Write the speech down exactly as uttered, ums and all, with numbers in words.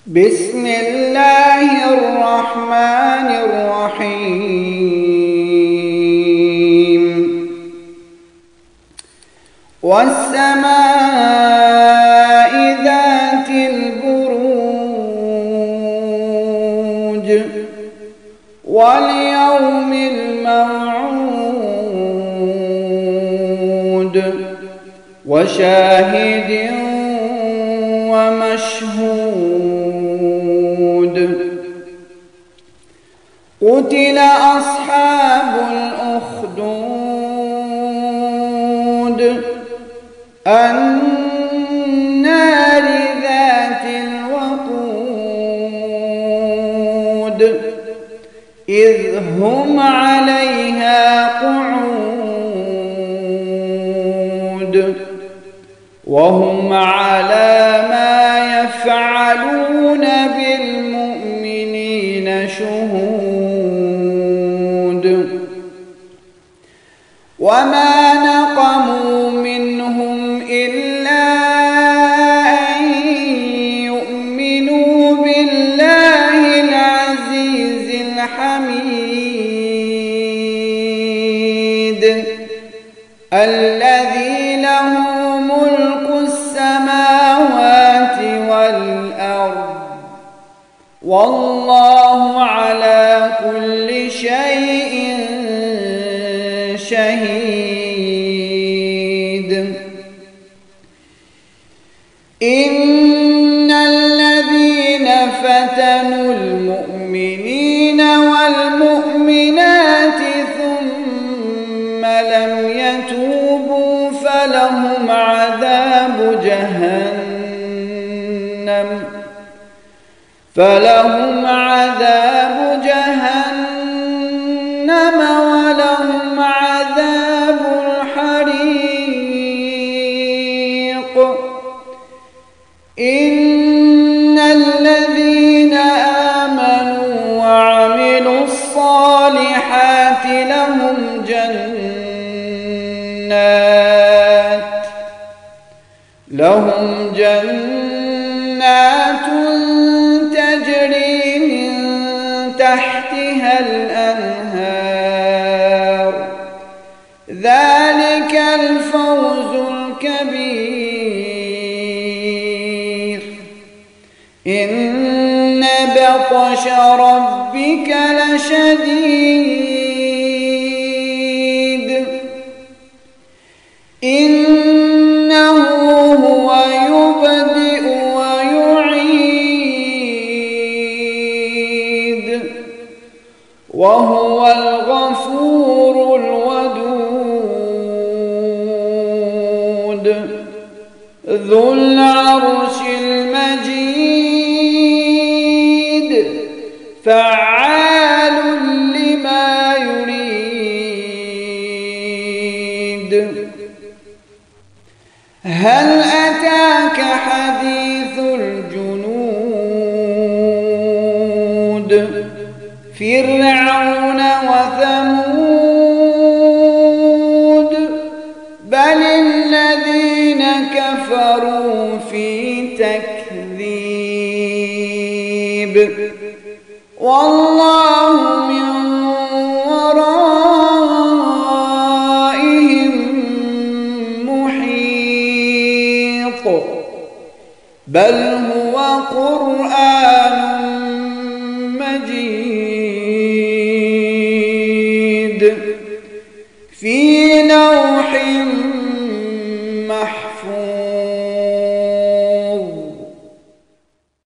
بسم الله الرحمن الرحيم والسماء ذات البروج واليوم الموعود وشاهد ومشهود قتل أصحاب الأخدود النار ذات الوقود إذ هم عليها قعود وهم على ما يفعلون بالمؤمنين شهود وما نقموا منهم إلا أن يؤمنوا بالله العزيز الحميد الذي له ملك السماوات والأرض والله على كل شيء شهيد. إن الذين فتنوا المؤمنين والمؤمنات ثم لم يتوبوا فلهم عذاب جهنم فلهم عذاب جهنم ولهم عذاب الحريق. إن الذين آمنوا وعملوا الصالحات لهم جنات لهم جنات تجري من تحتها الأنهار ذلك الفوز الكبير. إن بطش ربك لشديد إنه هو يبدئ ويعيد وهو الغفور الودود ذو العرش المجيد فعال لما يريد. هل أتاك حديث الجنود فرعون وثمود بل الذين كفروا في تكذيب والله من ورائهم محيط بل هو قرآن مجيد.